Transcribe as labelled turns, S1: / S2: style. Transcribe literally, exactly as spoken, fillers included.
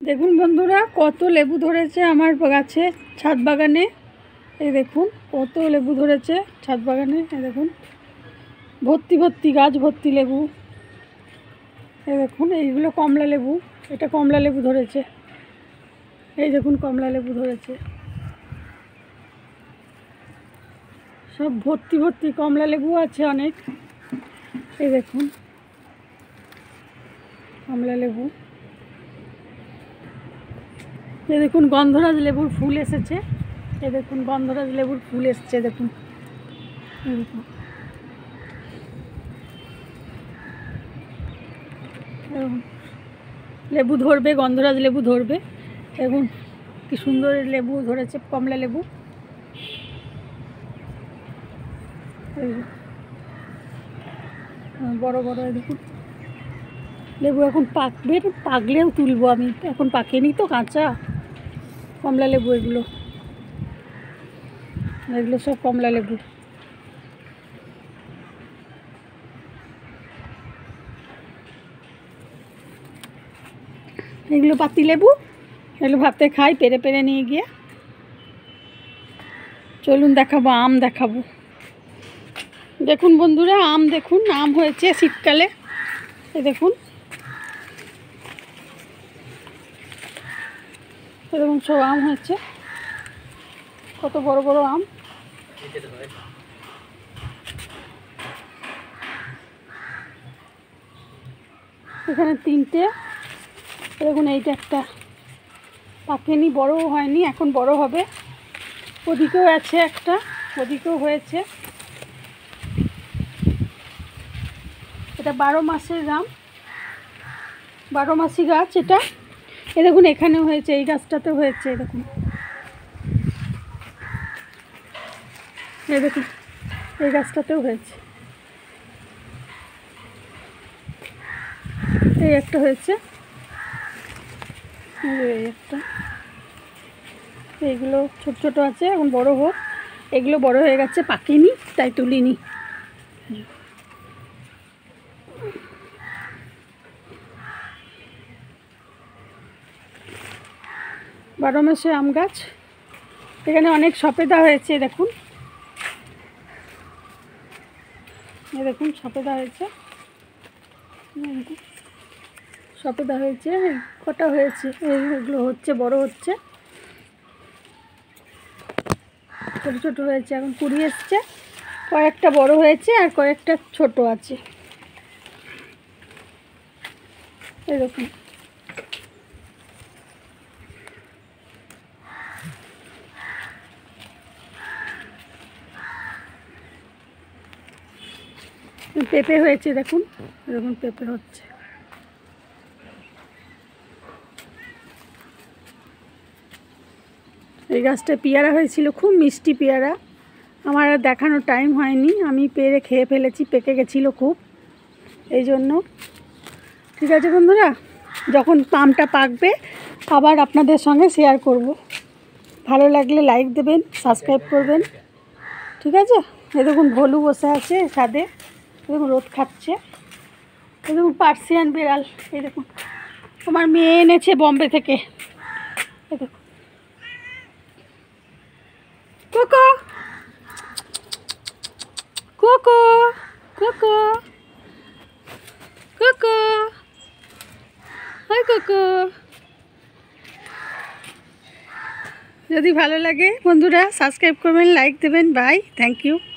S1: দেখুন বন্ধুরা কত লেবু ধরেছে আমার গাছে ছাদ বাগানে। এই দেখুন কত লেবু ধরেছে ছাদ বাগানে। এই দেখুন ভর্তি ভর্তি গাছ ভর্তি লেবু। এই দেখুন এইগুলো কমলা লেবু, এটা কমলা লেবু ধরেছে। এই দেখুন কমলা লেবু ধরেছে, সব ভর্তি ভর্তি কমলা লেবু আছে অনেক। এই দেখুন কমলা লেবু। এই দেখুন গন্ধরাজ লেবুর ফুল এসেছে। এই দেখুন গন্ধরাজ লেবুর ফুল এসেছে দেখুন। এই দেখুন লেবু ধরবে, গন্ধরাজ লেবু ধরবে। দেখুন কি সুন্দর লেবু ধরেছে, কমলা লেবু। বড় বড় দেখুন লেবু এখন পাকবে, পাকলেও তুলবো আমি, এখন পাকেনি তো, কাঁচা কমলা লেবু এগুলো। এগুলো সব কমলা লেবু। এগুলো পাতি লেবু, এগুলো ভাতে খাই পেরে পেরে নিয়ে গিয়ে। চলুন দেখাবো আম দেখাবো। দেখুন বন্ধুরা আম দেখুন, আম হয়েছে শীতকালে। এই দেখুন এরকম সব আম হয়েছে, কত বড় বড় আম। এখানে তিনটে, দেখুন এইটা একটা পাকেনি, বড়ও হয়নি, এখন বড় হবে। ওদিকেও আছে একটা, ওদিকেও হয়েছে। এটা বারো মাসের আম, বারো মাসি গাছ এটা। এ দেখুন এখানেও হয়েছে, এই গাছটাতেও হয়েছে। দেখুন এই দেখুন এই গাছটাতেও হয়েছে, এই একটা হয়েছে, এই একটা। এইগুলো ছোট ছোট আছে, এখন বড় হোক। এগুলো বড় হয়ে গেছে, পাকেনি তাই তুলিনি। বারো মাসে আম গাছ। এখানে অনেক সপেদা হয়েছে দেখুন, এই দেখুন সপেদা হয়েছে, সপেদা হয়েছে, কটা হয়েছে। এইগুলো হচ্ছে, বড় হচ্ছে, ছোটো ছোটো হয়েছে, এখন কুড়ি এসছে। কয়েকটা বড় হয়েছে আর কয়েকটা ছোট আছে। এই দেখুন পেঁপে হয়েছে, দেখুন দেখুন পেঁপে হচ্ছে। এই গাছটা পেয়ারা হয়েছিল, খুব মিষ্টি পেয়ারা। আমার আর দেখানোর টাইম হয়নি, আমি পেরে খেয়ে ফেলেছি, পেকে গেছিলো খুব, এই জন্য। ঠিক আছে বন্ধুরা, যখন আমটা পাকবে আবার আপনাদের সঙ্গে শেয়ার করব। ভালো লাগলে লাইক দেবেন, সাবস্ক্রাইব করবেন। ঠিক আছে। এই দেখুন ভলু বসে আছে ছাদে, দেখুন রোদ খাচ্ছে। এই দেখুন পার্সিয়ান বিড়াল, এই দেখুন আমার মেয়ে এনেছে বম্বে থেকে। এই দেখুন coco coco coco coco, hi coco. যদি ভালো লাগে বন্ধুরা সাবস্ক্রাইব করবেন, লাইক দেবেন। Bye, thank you.